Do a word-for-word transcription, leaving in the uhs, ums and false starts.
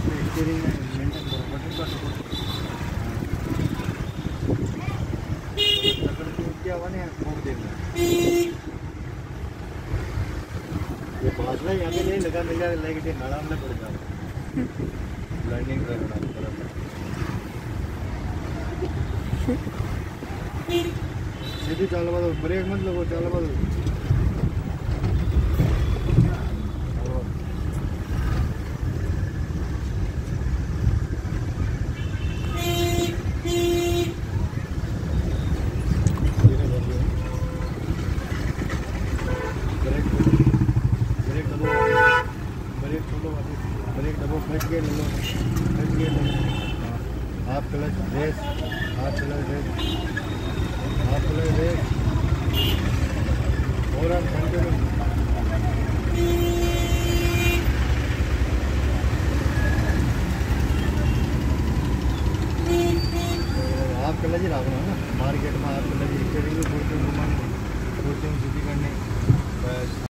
Steering maintain करो button का support अगर तो क्या हुआ ना मोड़ देना ये बादल है आगे नहीं लगा मिला लेके नाला में पड़ जाओ लर्निंग करना सीधी चाल बाद ब्रेक मत लगो चाल बाद ब्रेक दबो फट के ले लो फट के ले लो half clutch race half clutch race half clutch race और हम कंटिन्यू हाफ क्लच ही रखना है ना मार्केट में हाफ क्लच स्टीयरिंग भी घूमते घुमाने घूमते सीधी करने बस।